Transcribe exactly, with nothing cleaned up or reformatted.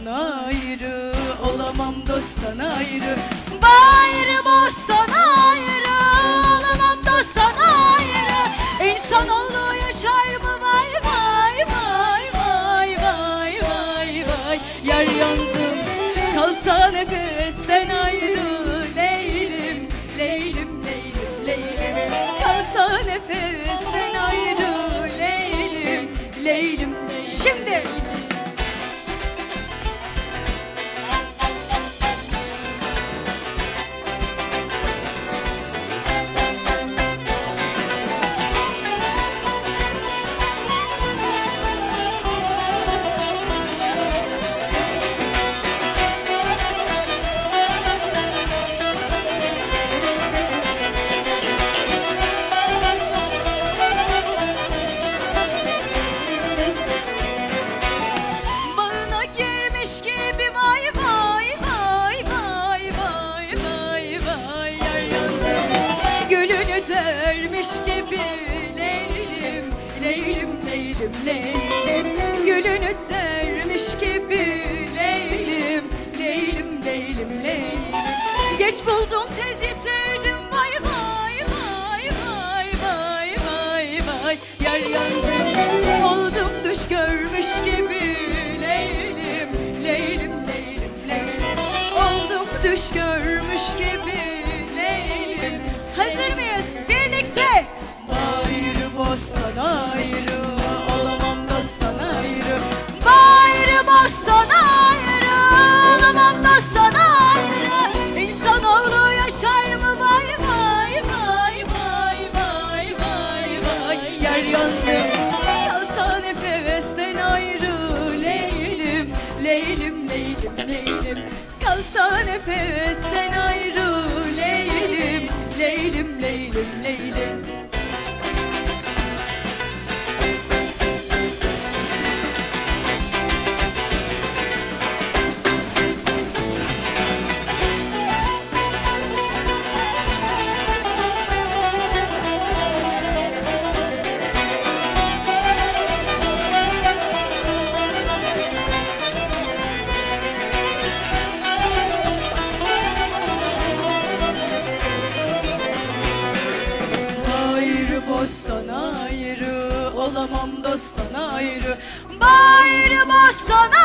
ayrı, olamam dosttan ayrı. Bağrı bostan ayrı, olamam dosttan ayrı. İnsanoğlu yaşar mı vay vay vay vay vay vay vay. Yar yandım kalsa nefesten ayrı. Leylim, leylim, leylim, leylim. Kalsa nefesten ayrı. Leylim, leylim. Şimdi dermiş gibi leylim, leylim, leylim, leylim. Gülünü dermiş gibi leylim, leylim, leylim, leylim. Geç buldum tez yitirdim vay vay vay vay vay vay vay. Yar yandım oldum düş görmüş gibi leylim, leylim, leylim, leylim. Oldum düş görmüş gibi leylim. Hazır mıyız? Birlikte! Bağrı bostan ayrı, olamam dosttan ayrı. Bağrı bostan ayrı, olamam dosttan ayrı. İnsanoğlu yaşar mı vay vay vay vay vay vay vay. Yer yandım kalsa nefesten ayrı. Leylim, leylim, leylim, leylim. Kalsa nefesten ayrı. Leylim, leylim, leylim, leylim. Bostan ayrı, olamam dosttan ayrı. Bağrı bostan